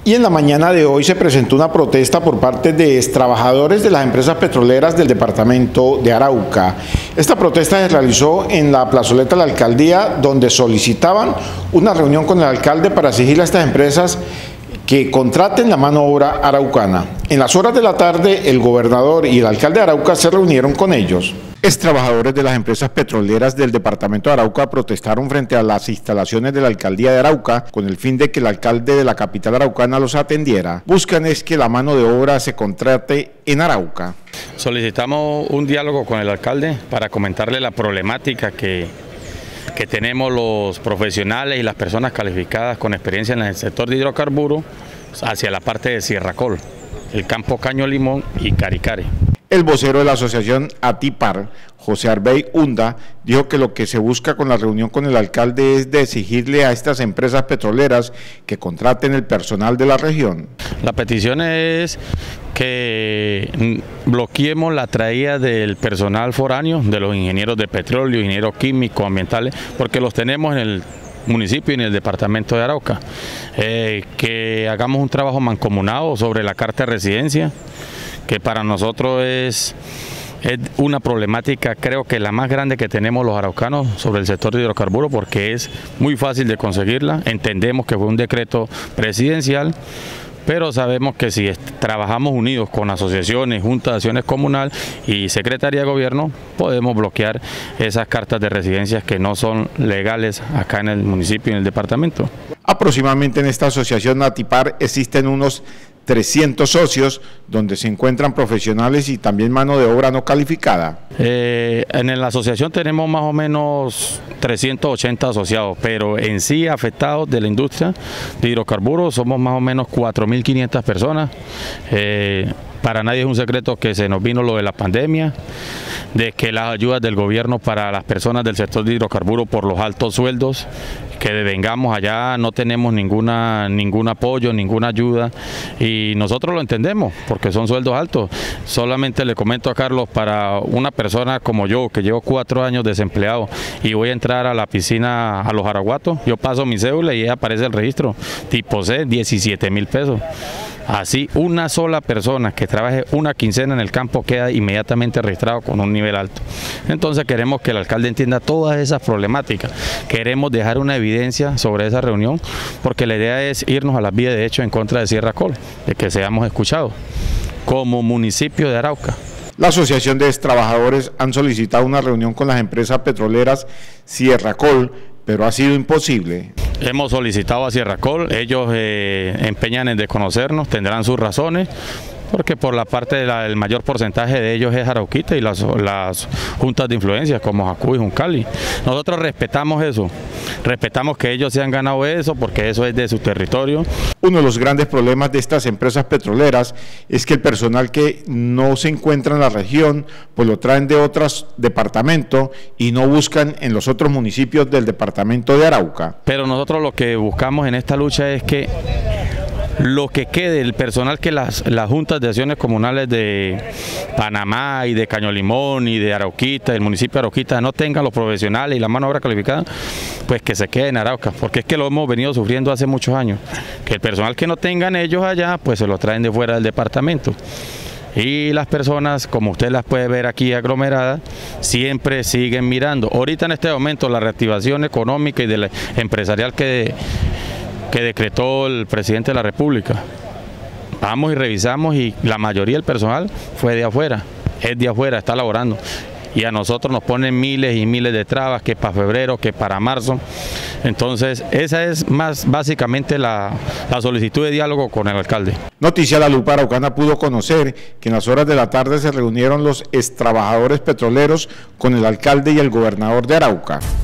Y en la mañana de hoy se presentó una protesta por parte de extrabajadores de las empresas petroleras del departamento de Arauca. Esta protesta se realizó en la plazoleta de la alcaldía, donde solicitaban una reunión con el alcalde para exigirle a estas empresas que contraten la mano de obra araucana. En las horas de la tarde, el gobernador y el alcalde de Arauca se reunieron con ellos. Extrabajadores de las empresas petroleras del departamento de Arauca protestaron frente a las instalaciones de la alcaldía de Arauca con el fin de que el alcalde de la capital araucana los atendiera. Buscan es que la mano de obra se contrate en Arauca. Solicitamos un diálogo con el alcalde para comentarle la problemática que tenemos los profesionales y las personas calificadas con experiencia en el sector de hidrocarburos hacia la parte de Sierra Col, el campo Caño Limón y Caricare. El vocero de la asociación ATIPAR, José Arbey Hunda, dijo que lo que se busca con la reunión con el alcalde es de exigirle a estas empresas petroleras que contraten el personal de la región. La petición es que bloqueemos la traída del personal foráneo, de los ingenieros de petróleo, ingenieros químicos, ambientales, porque los tenemos en el municipio y en el departamento de Arauca. Que hagamos un trabajo mancomunado sobre la carta de residencia, que para nosotros es una problemática, creo que la más grande que tenemos los araucanos sobre el sector de hidrocarburos, porque es muy fácil de conseguirla. Entendemos que fue un decreto presidencial, pero sabemos que si trabajamos unidos con asociaciones, juntas de acciones comunal y secretaría de gobierno, podemos bloquear esas cartas de residencias que no son legales acá en el municipio y en el departamento. Aproximadamente en esta asociación ATIPAR existen unos 300 socios, donde se encuentran profesionales y también mano de obra no calificada. En la asociación tenemos más o menos 380 asociados, pero en sí afectados de la industria de hidrocarburos somos más o menos 4.500 personas. Para nadie es un secreto que se nos vino lo de la pandemia, de que las ayudas del gobierno para las personas del sector de hidrocarburos por los altos sueldos, que devengamos allá no tenemos ningún apoyo, ninguna ayuda, y nosotros lo entendemos porque son sueldos altos. Solamente le comento a Carlos, para una persona como yo que llevo 4 años desempleado y voy a entrar a la piscina a los Araguatos, yo paso mi cédula y ahí aparece el registro, tipo C, 17.000 pesos. Así, una sola persona que trabaje una quincena en el campo queda inmediatamente registrado con un nivel alto. Entonces queremos que el alcalde entienda todas esas problemáticas. Queremos dejar una evidencia sobre esa reunión, porque la idea es irnos a las vías de hecho en contra de Sierra Col, de que seamos escuchados como municipio de Arauca. La Asociación de Extrabajadores han solicitado una reunión con las empresas petroleras Sierra Col, pero ha sido imposible. Hemos solicitado a Sierra Col, ellos empeñan en desconocernos, tendrán sus razones, porque por la parte del mayor porcentaje de ellos es Arauquita y las juntas de influencia como Jacuy y Juncali. Nosotros respetamos eso, respetamos que ellos se han ganado eso porque eso es de su territorio. Uno de los grandes problemas de estas empresas petroleras es que el personal que no se encuentra en la región, pues lo traen de otros departamentos y no buscan en los otros municipios del departamento de Arauca. Pero nosotros lo que buscamos en esta lucha es que lo que quede, el personal que las juntas de acciones comunales de Panamá y de Caño Limón y de Arauquita, el municipio de Arauquita, no tengan los profesionales y la mano de obra calificada, pues que se quede en Arauca, porque es que lo hemos venido sufriendo hace muchos años, que el personal que no tengan ellos allá, pues se lo traen de fuera del departamento. Y las personas, como usted las puede ver aquí aglomeradas, siempre siguen mirando. Ahorita en este momento la reactivación económica y empresarial que decretó el presidente de la República, vamos y revisamos y la mayoría del personal fue de afuera, es de afuera, está laborando, y a nosotros nos ponen miles y miles de trabas, que para febrero, que para marzo. Entonces esa es más básicamente la solicitud de diálogo con el alcalde. Noticia La Lupa Araucana pudo conocer que en las horas de la tarde se reunieron los extrabajadores petroleros con el alcalde y el gobernador de Arauca.